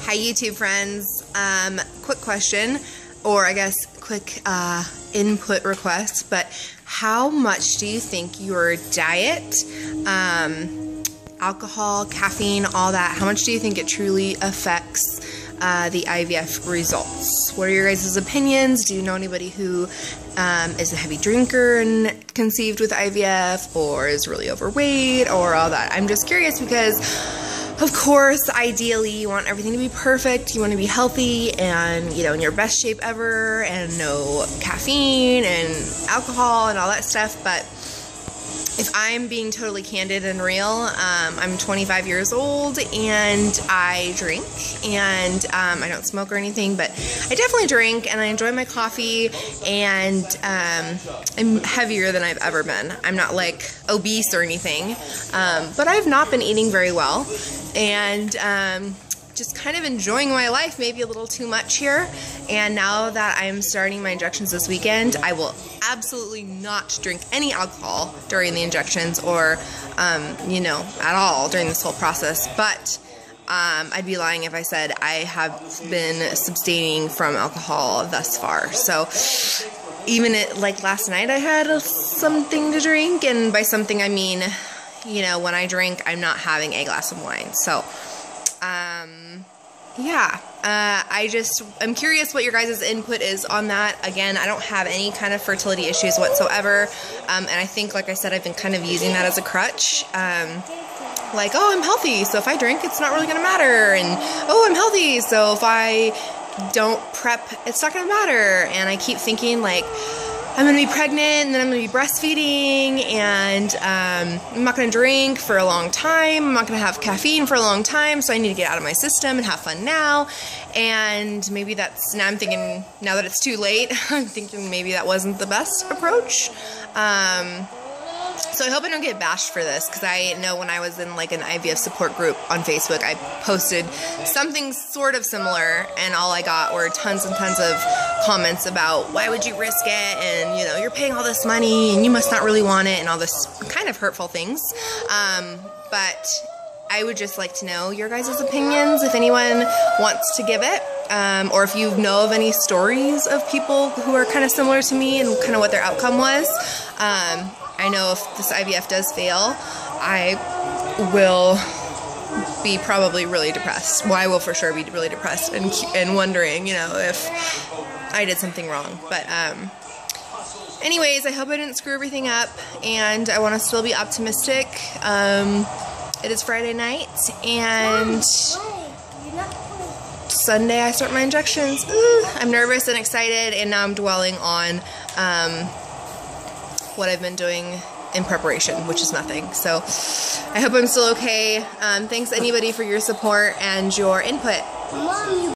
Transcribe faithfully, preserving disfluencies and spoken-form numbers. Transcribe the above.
Hi YouTube friends, um, quick question, or I guess quick uh, input request, but how much do you think your diet, um, alcohol, caffeine, all that, how much do you think it truly affects uh, the I V F results? What are your guys' opinions? Do you know anybody who um, is a heavy drinker and conceived with I V F, or is really overweight, or all that? I'm just curious because of course, ideally, you want everything to be perfect, you want to be healthy and, you know, in your best shape ever, and no caffeine and alcohol and all that stuff, but if I'm being totally candid and real, um, I'm twenty-five years old and I drink, and um, I don't smoke or anything, but I definitely drink and I enjoy my coffee, and um, I'm heavier than I've ever been. I'm not like obese or anything, um, but I've not been eating very well, and um, just kind of enjoying my life maybe a little too much here. And now that I'm starting my injections this weekend, I will absolutely not drink any alcohol during the injections, or um, you know, at all during this whole process. But um, I'd be lying if I said I have been abstaining from alcohol thus far. So even it, like last night, I had something to drink, and by something I mean, you know, when I drink, I'm not having a glass of wine. So um, yeah, uh, I just, I'm curious what your guys' input is on that. Again, I don't have any kind of fertility issues whatsoever, um, and I think, like I said, I've been kind of using that as a crutch. Um, like, oh, I'm healthy, so if I drink, it's not really going to matter, and oh, I'm healthy, so if I don't prep, it's not going to matter, and I keep thinking, like, I'm going to be pregnant, and then I'm going to be breastfeeding, and um, I'm not going to drink for a long time, I'm not going to have caffeine for a long time, so I need to get out of my system and have fun now. And maybe that's, now I'm thinking, now that it's too late, I'm thinking maybe that wasn't the best approach. Um, so I hope I don't get bashed for this, because I know when I was in like an I V F support group on Facebook, I posted something sort of similar, and all I got were tons and tons of comments about why would you risk it, and you know, you're paying all this money and you must not really want it, and all this kind of hurtful things. Um, but I would just like to know your guys' opinions, if anyone wants to give it, um, or if you know of any stories of people who are kind of similar to me and kind of what their outcome was. Um, I know if this I V F does fail, I will be probably really depressed. Well, I will for sure be really depressed and, and wondering, you know, if I did something wrong. But um, anyways, I hope I didn't screw everything up, and I want to still be optimistic. Um, it is Friday night, and Sunday I start my injections. Ooh, I'm nervous and excited, and now I'm dwelling on um, what I've been doing in preparation, which is nothing. So I hope I'm still okay. Um, thanks anybody for your support and your input.